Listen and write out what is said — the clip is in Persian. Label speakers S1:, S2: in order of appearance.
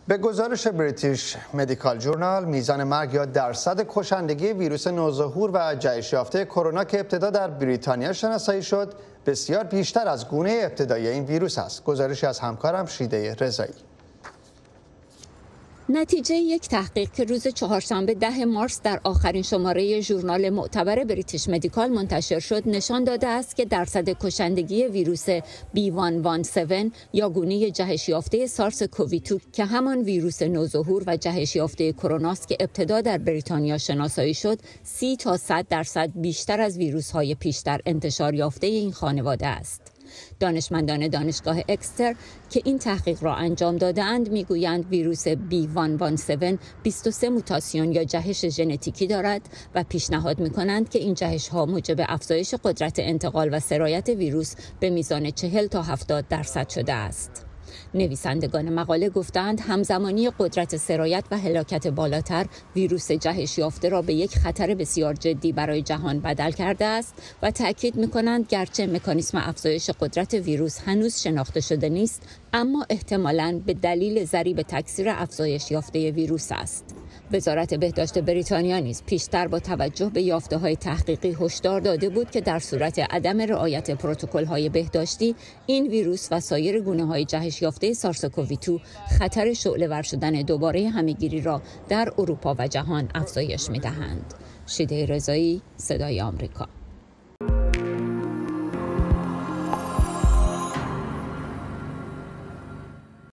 S1: به گزارش بریتیش مدیکال جورنال، میزان مرگ یا درصد کشندگی ویروس نوظهور و جهش یافته کرونا که ابتدا در بریتانیا شناسایی شد، بسیار بیشتر از گونه ابتدایی این ویروس است. گزارشی از همکارم شیده رضایی.
S2: نتیجه یک تحقیق که روز چهارشنبه 10 مارس در آخرین شماره ژورنال معتبر بریتیش مدیکال منتشر شد نشان داده است که درصد کشندگی ویروس B117 یا گونه جهش یافته سارس کووی 2 که همان ویروس نوظهور و جهش یافته کروناست که ابتدا در بریتانیا شناسایی شد 30 تا 100% بیشتر از ویروس‌های پیشتر انتشار یافته این خانواده است. دانشمندان دانشگاه اکستر که این تحقیق را انجام داده‌اند میگویند ویروس B117 23 موتاسیون یا جهش ژنتیکی دارد و پیشنهاد می‌کنند که این جهش‌ها موجب افزایش قدرت انتقال و سرایت ویروس به میزان 40 تا 70% شده است. نویسندگان مقاله گفتند همزمانی قدرت سرایت و هلاکت بالاتر ویروس جهش یافته را به یک خطر بسیار جدی برای جهان بدل کرده است و تأکید می‌کنند گرچه مکانیسم افزایش قدرت ویروس هنوز شناخته شده نیست، اما احتمالاً به دلیل ضریب تکثیر افزایش یافته ویروس است. وزارت بهداشت بریتانیا نیز پیشتر با توجه به یافته‌های تحقیقی هشدار داده بود که در صورت عدم رعایت پروتکل‌های بهداشتی این ویروس و سایر گونه‌های جهش یافته سارس کووی 2 خطر شعله‌ور شدن دوباره همه‌گیری را در اروپا و جهان افزایش می‌دهند. شیده رضایی، صدای آمریکا.